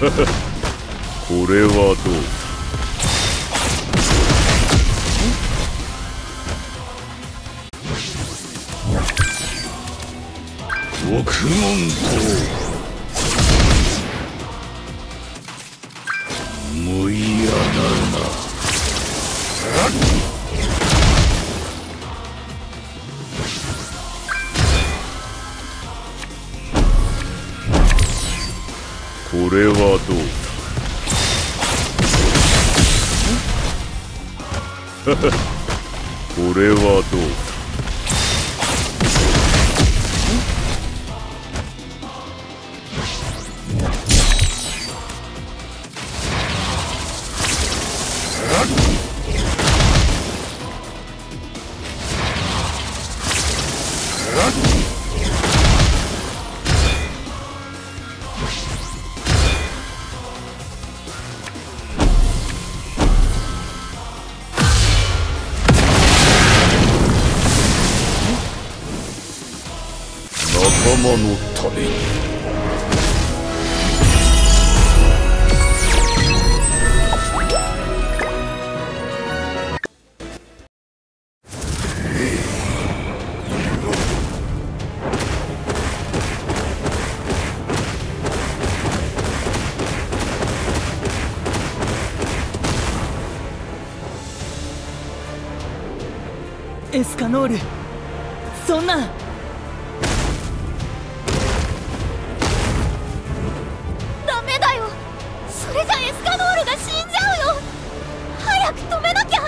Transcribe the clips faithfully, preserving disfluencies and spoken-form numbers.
これはどう？獄門と無意やなるな。これはどうだ？これはどうだ？仲間のために。 エスカノール、そんな。 ダメだよ、それじゃエスカノールが死んじゃうよ。早く止めなきゃ。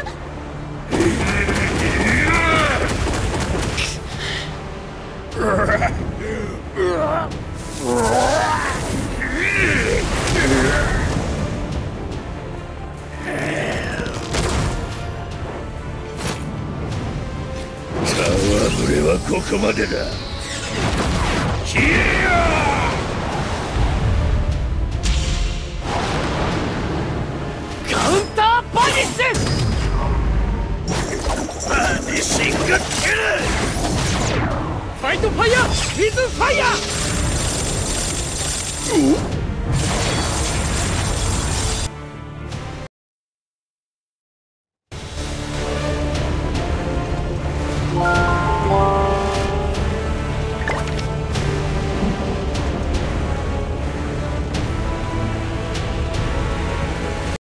戯れはここまでだ。消えよ！ カウンターバニッシュ！ バニシングキル！ ファイトファイヤーウィズファイヤー！ おっ